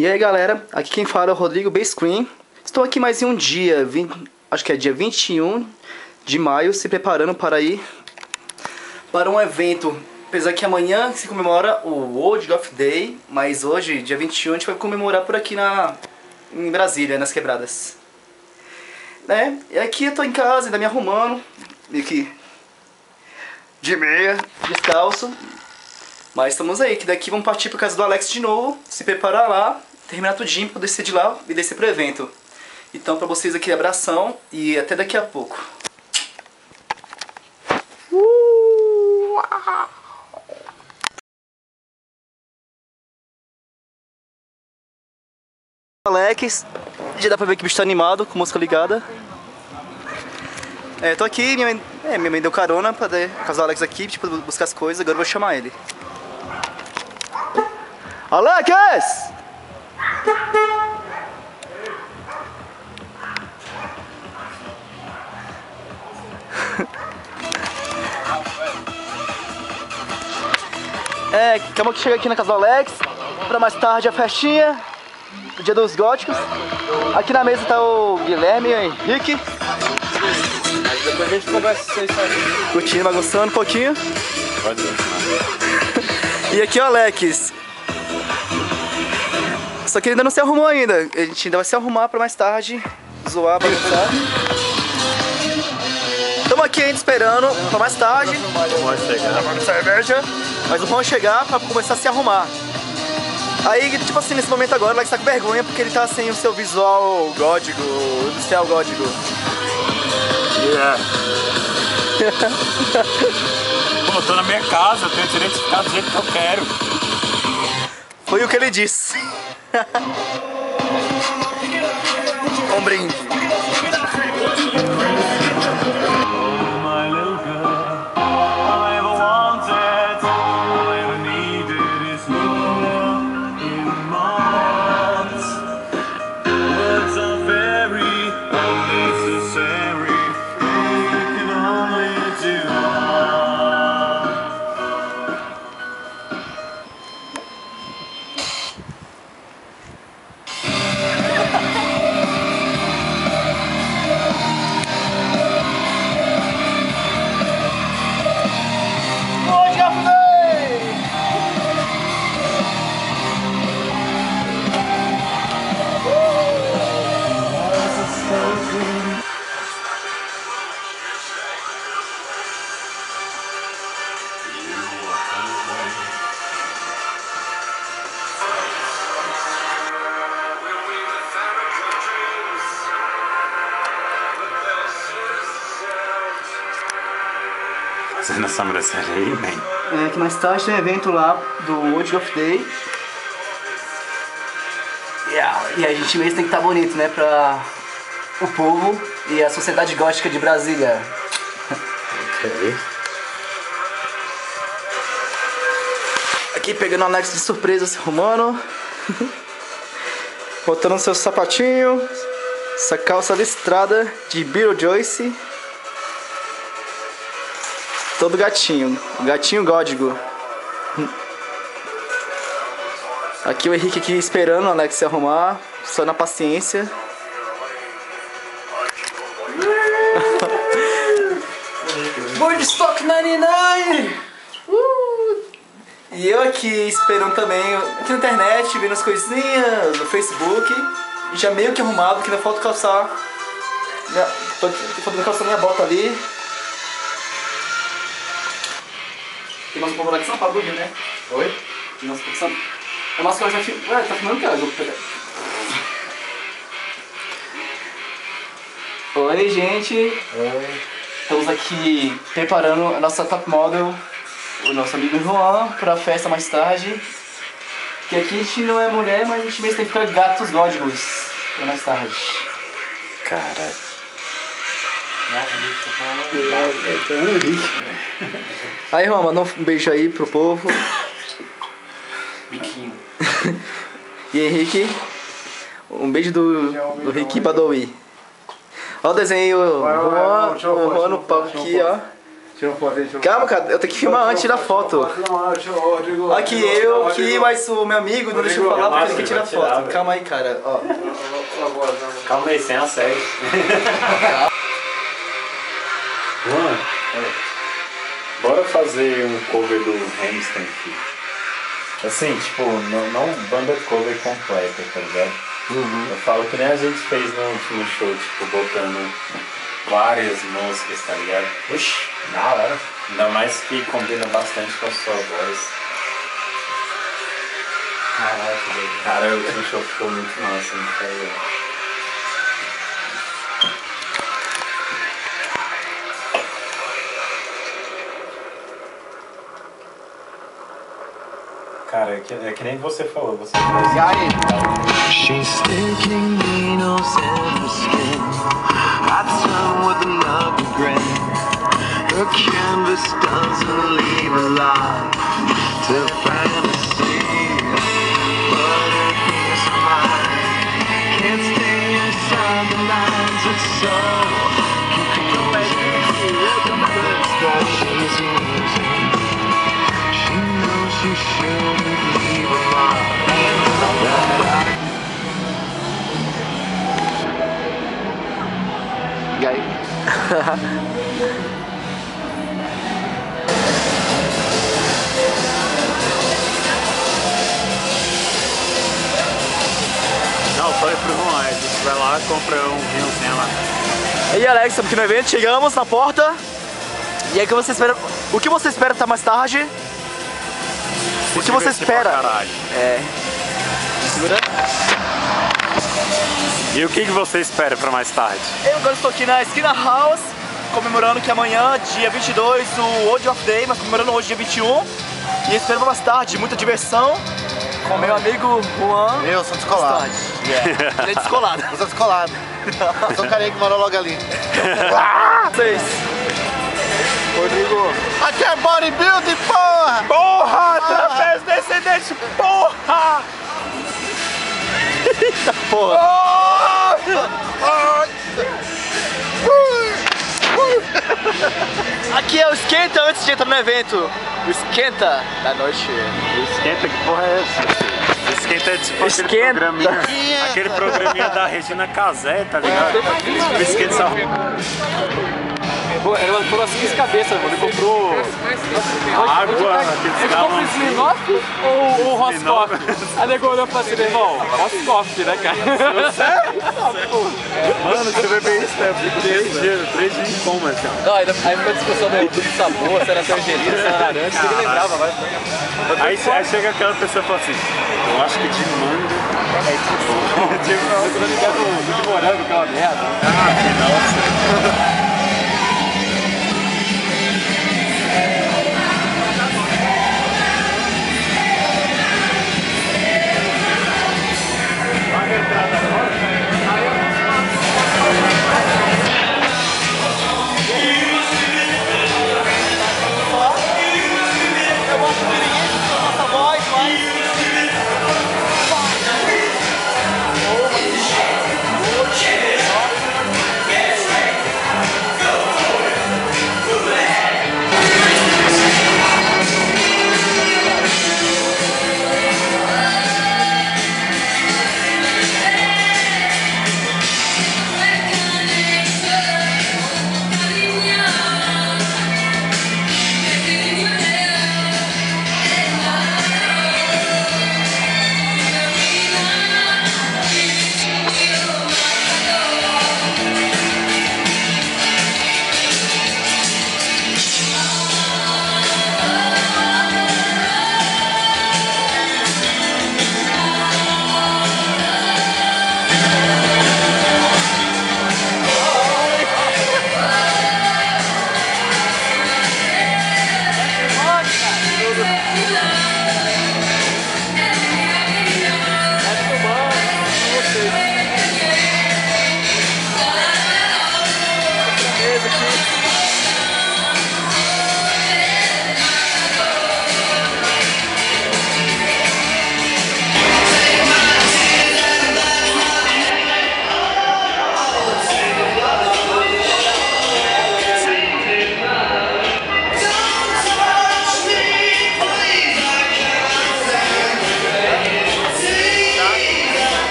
E aí galera, aqui quem fala é o Rodrigo Basecream. Estou aqui mais em um dia, acho que é dia 21 de maio, se preparando para ir para um evento. Apesar que amanhã se comemora o World of Day, mas hoje, dia 21, a gente vai comemorar por aqui em Brasília, nas quebradas. Né? E aqui eu tô em casa, ainda me arrumando, meio que de meia, descalço. Mas estamos aí, que daqui vamos partir para casa do Alex de novo, se preparar lá, terminar tudinho para descer de lá e descer pro evento. Então para vocês aqui, abração e até daqui a pouco. Alex, já dá pra ver que o bicho tá animado, com a música ligada. Tô aqui, minha mãe deu carona pra casar o Alex aqui, tipo, buscar as coisas, agora eu vou chamar ele. Alex! Calma que chega aqui na casa do Alex, pra mais tarde a festinha, o dia dos góticos. Aqui na mesa tá o Guilherme e o Henrique. Depois a gente conversa isso aí. Curtindo, bagunçando um pouquinho. Pode ir. E aqui o Alex. Só que ele ainda não se arrumou ainda. A gente ainda vai se arrumar pra mais tarde zoar, bagunçar. Estamos aqui ainda esperando pra mais tarde. Tomando cerveja. Mas o Juan chegar pra começar a se arrumar. Aí, tipo assim, nesse momento agora, o Alex tá com vergonha porque ele tá sem o seu visual gótico, industrial gótico. Yeah. Pô, eu tô na minha casa, eu tenho direito de ficar do jeito que eu quero. Foi o que ele disse. Um brinde. Vocês não são brasileiros aí, man? Que mais tarde tem um evento lá do World of Day. E a gente mesmo tem que estar bonito, né? Pra o povo e a sociedade gótica de Brasília. Ok. Aqui pegando o Alex de surpresa, se arrumando. Botando seu sapatinho. Essa calça listrada de Beetlejuice. Todo gatinho. Gatinho gótico. Aqui o Henrique aqui esperando o Alex se arrumar. Só na paciência. Woodstock 99! E eu aqui esperando também, aqui na internet, vendo as coisinhas no Facebook. E já meio que arrumado, que ainda falta calçar. Tô faltando calçar minha bota ali. Tem umas povo lá de São Paulo do Rio, né? Oi? Tem umas povo de São Paulo. É umas coisas já... Ué, tá filmando o que? Eu vou pegar. Oi, gente. Oi. Estamos aqui preparando a nossa top model, o nosso amigo João, pra festa mais tarde. Que aqui a gente não é mulher, mas a gente mesmo tem que ficar gatos góticos pra mais tarde. Cara. Aí, Juan, manda um beijo aí pro povo. Biquinho. E Henrique, um beijo do Ricky Badawi. Olha o desenho, o Juan no palco aqui, ó. Tira uma foto aí, Calma, cara, eu tenho que filmar antes da foto. Aqui eu, aqui, mas o meu amigo não deixa eu falar porque ele quer tirar foto. Calma aí, cara, ó. Calma aí, sem assédio. Mano, bora fazer um cover do Hamilton aqui. Assim, tipo, não banda cover completa, tá ligado? Eu falo que nem a gente fez no último show, tipo, botando várias músicas, tá ligado? Oxi, da hora. Ainda mais que combina bastante com a sua voz. Caraca, velho. Cara, o último show ficou muito massa, muito legal. Cara, é que nem você falou, você faz. E aí? She's sticking needles in her skin. I turn with another grin. Her canvas doesn't leave a lot to fantasy. But her peace of mind can't stay inside the lines. It's so confusing. She's losing. She knows she shouldn't leave a mark. E aí? Não, falei pro João, a gente vai lá e compra um vinhozinho lá. E aí, Alex, estamos aqui no evento, chegamos na porta. E aí, o que você espera? O que você espera estar mais tarde? O que você espera? É. Segura. E o que você espera pra mais tarde? Eu agora estou aqui na Esquina House, comemorando que amanhã, dia 22, o World of Day, mas comemorando hoje, dia 21. E espero pra mais tarde, muita diversão com meu amigo Juan. Eu sou descolado. Ele é descolado. Eu sou descolado. Eu sou o carinha que morou logo ali. Vocês. Rodrigo. Aqui é bodybuilding, porra! Porra! Trapézio descendente, porra! Eita porra! Aqui é o esquenta antes de entrar no evento. O esquenta da noite. Esquenta, que porra é essa? Esquenta é tipo aquele programinha da Regina Casé, tá ligado? O esquenta só... Ela comprou as 15 cabeças, mano. Ele comprou. água, Ele comprou o Smirnoff ou o Roscoff? Aí nego olhou e falou assim, meu irmão, Roscoff, né, cara? Mano, você beber isso, eu fico 3 dias em coma, assim. Não, aí ficou a discussão do sabor, se era tangerina, se era laranja, ninguém lembrava, vai. Aí chega aquela pessoa e fala assim, eu acho que de manga é tipo bom. Eu tô ligado de morango, aquela merda. Nossa.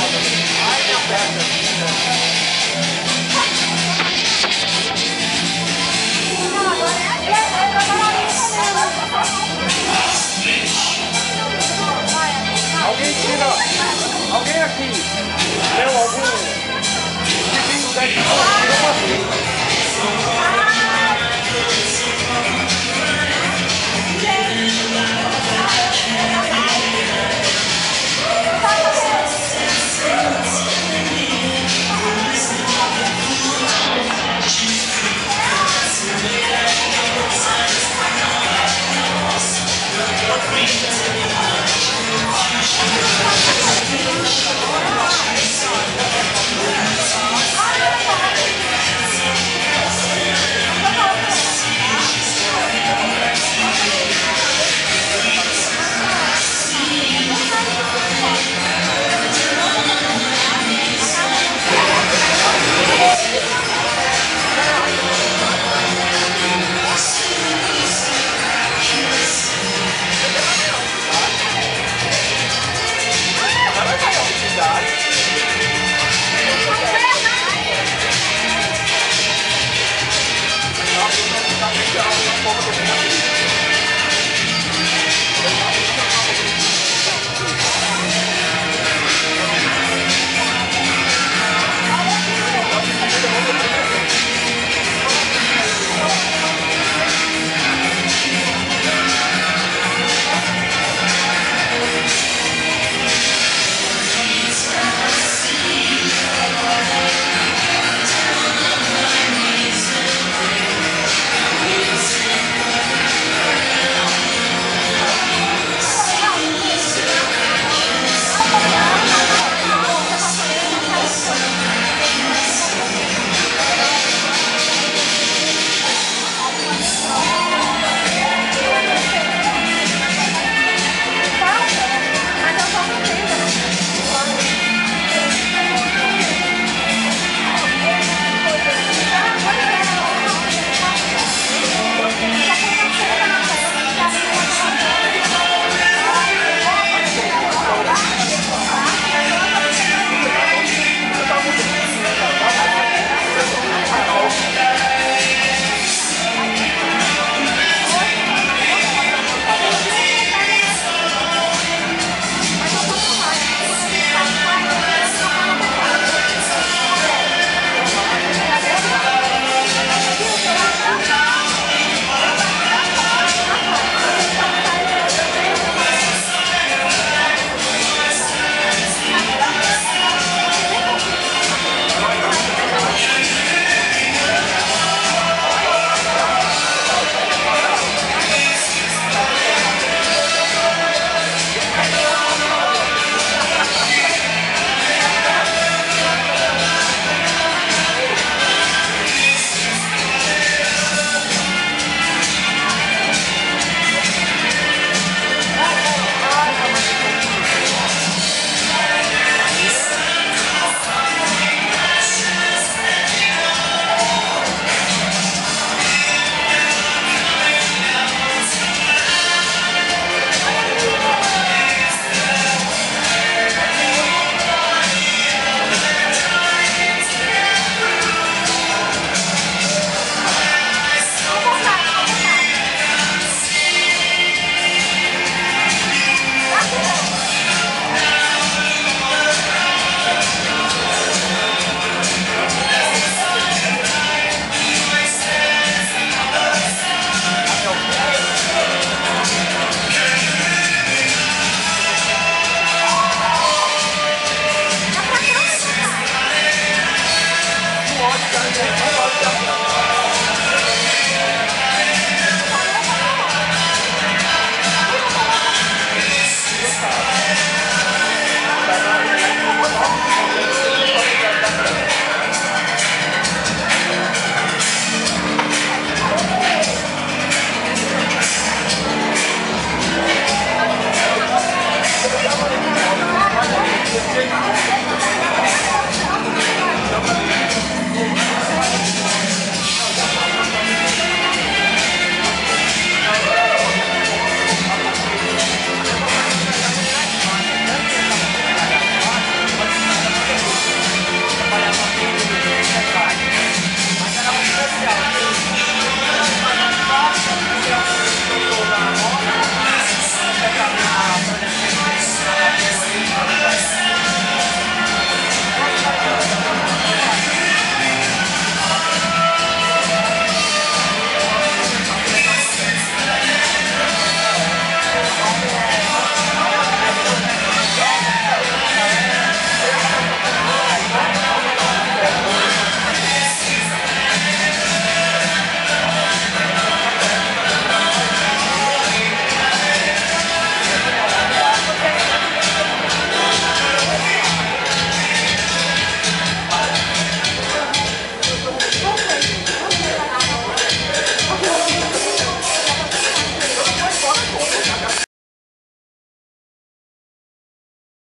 Alguém tira. Alguém aqui.